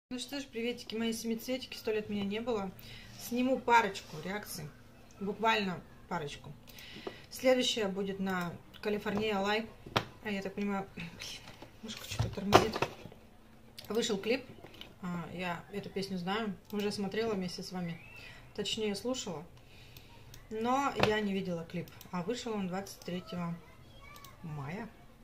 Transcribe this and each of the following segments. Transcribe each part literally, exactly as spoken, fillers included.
Ну что ж, приветики мои семицветики, сто лет меня не было. Сниму парочку реакций, буквально парочку. Следующая будет на Калифорния Лай. А я так понимаю, блин, мышка что-то тормозит. Вышел клип, я эту песню знаю, уже смотрела вместе с вами, точнее слушала, но я не видела клип. А вышел он двадцать третьего мая.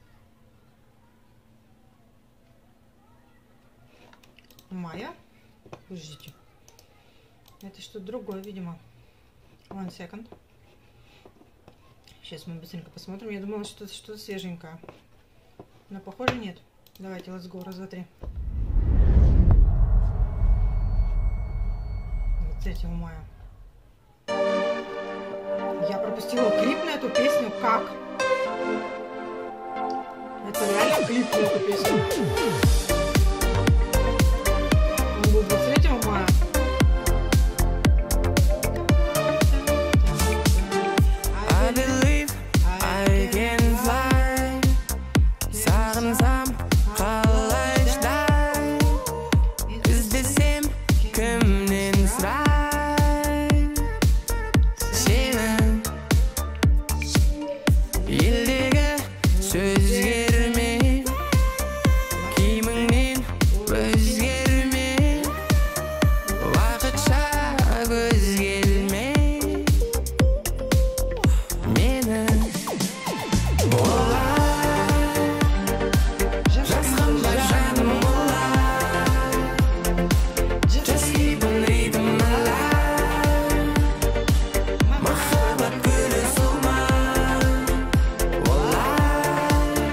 Мая? Подождите. Это что-то другое, видимо. One second. Сейчас мы быстренько посмотрим. Я думала, что это что-то свеженькое. Но похоже нет. Давайте, let's go. Раз, два, три. двадцать третьего мая. Я пропустила клип на эту песню. Как? Это реально клип на эту песню. двадцать третьего мая. I believe I can fly. Сағынсам қалай шыдай, іздесем кімнен сұрай. Сені елдегі сөзгерме, киіміңнен өзгерме, уақытша көз келме. Мені жасқанба жаным олай, just keep on reading my life. Махаббат гүлі солмай, олай,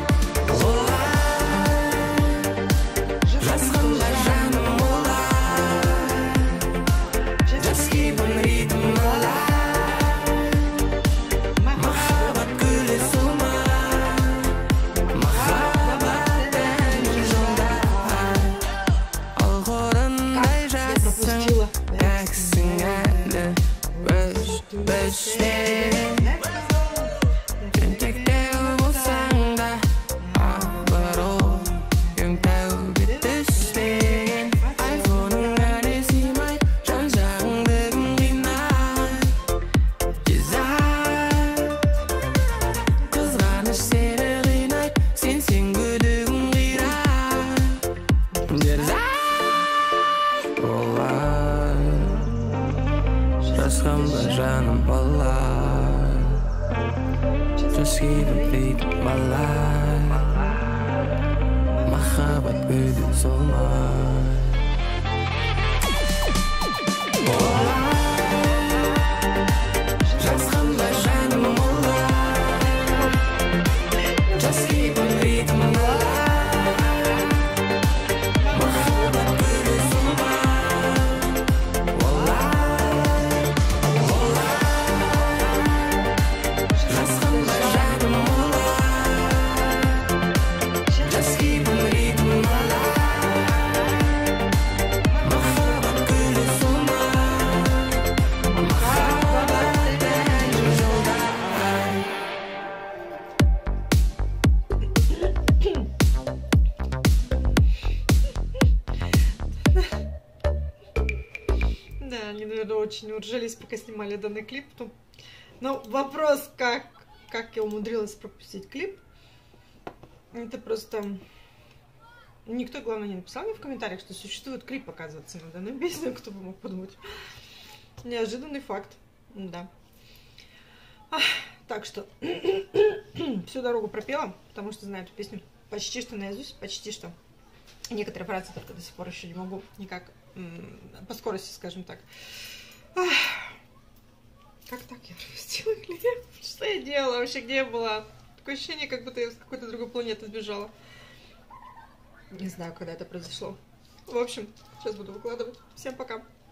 олай. Жасқанба жаным олай, just keep on reading my life. Махаббат гүлі солмай, махаббаттың жолдай. Ал қорындай Я жассың, пропустила. тәксің әлі өш өштен. Тентектеу болсаң да абыройың тәубе түстеген. Айфоның әлі сыймай, жан-жағыңды кім қинай. Desire, қызғаныш сені қинайды, сенсең күдігің қирайды. Desire, олай, жасқанба жаным олай, just keep it reading my life. Махаббат гүлі солмай, жасқанба жаным олай, just keep on reading my life. Махаббат гүлі солмай, олай, олай. Жасқанба жаным олай, just keep on reading my life. Махаббат гүлі солмай, махаббаттың жолдай. Да, они, наверное, очень уржились, пока снимали данный клип. Потом... Но вопрос, как, как я умудрилась пропустить клип, это просто... Никто, главное, не написал мне в комментариях, что существует клип, оказывается, на данную песню, кто бы мог подумать. Неожиданный факт, да. Ах, так что всю дорогу пропела, потому что знаю эту песню почти что наизусть, почти что. Некоторые фразы только до сих пор еще не могу никак, по скорости, скажем так. Ах, как так я пропустила клип? Что я делала вообще, где я была? Такое ощущение, как будто я с какой-то другой планеты сбежала. Не знаю, когда это произошло. В общем, сейчас буду выкладывать. Всем пока.